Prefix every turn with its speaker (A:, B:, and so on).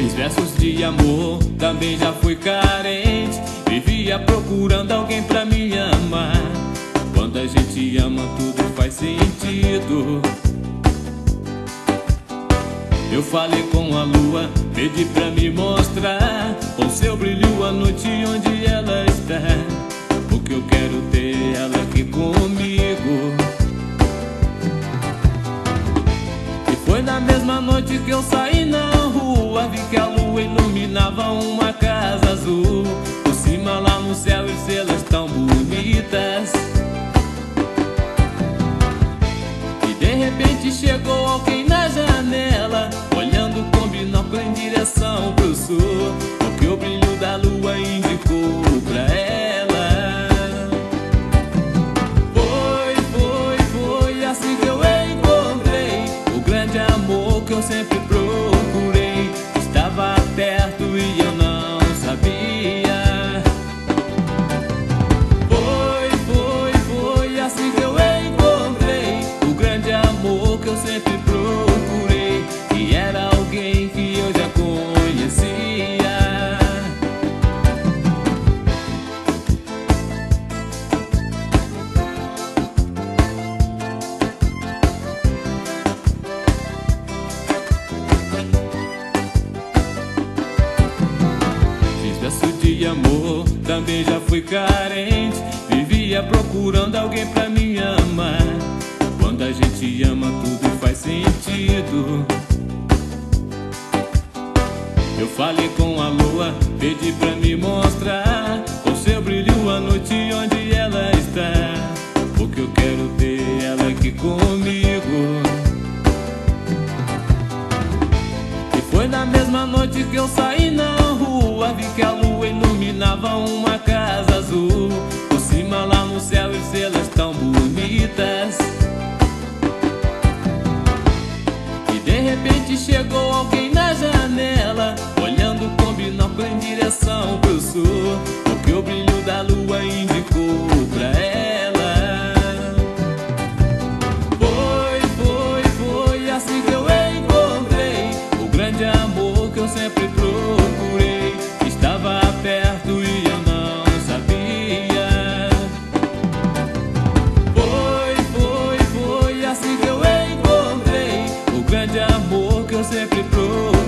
A: Fiz versos de amor, também já fui carente. Vivia procurando alguém pra me amar. Quando a gente ama, tudo faz sentido. Eu falei com a lua, pedi pra me mostrar com seu brilho a noite onde ela está. Porque eu quero ter ela aqui comigo. E foi na mesma noite que eu saí na rua, vi que a lua iluminava uma casa azul. Por cima lá no céu estrelas tão bonitas. E de repente chegou alguém na janela, olhando com binóculo em direção pro sul, porque o brilho da lua indicou pra ela. Foi assim que eu encontrei o grande amor que eu sempre procurei. Estava perto e eu não sabia. Foi assim que eu encontrei o grande amor que eu sempre procurei. E era alguém que eu já conhecia. Fiz verso de amor, também já fui carente. Vivia procurando alguém pra me amar. Quando a gente ama, tudo faz sentido. Eu falei com a lua, pedi pra me mostrar com seu brilho a noite onde ela está. Porque eu quero ter ela aqui comigo. E foi na mesma noite que eu saí na rua, vi que a lua iluminava uma casa azul. Por cima lá no céu estrelas tão bonitas. E de repente chegou alguém na janela, olhando com binóculo em direção pro sul, porque o brilho da lua indicou pra ela. Foi assim que eu encontrei o grande amor que eu sempre procurei. Estava perto e eu não sabia. Foi assim que eu encontrei o grande amor que eu sempre procurei.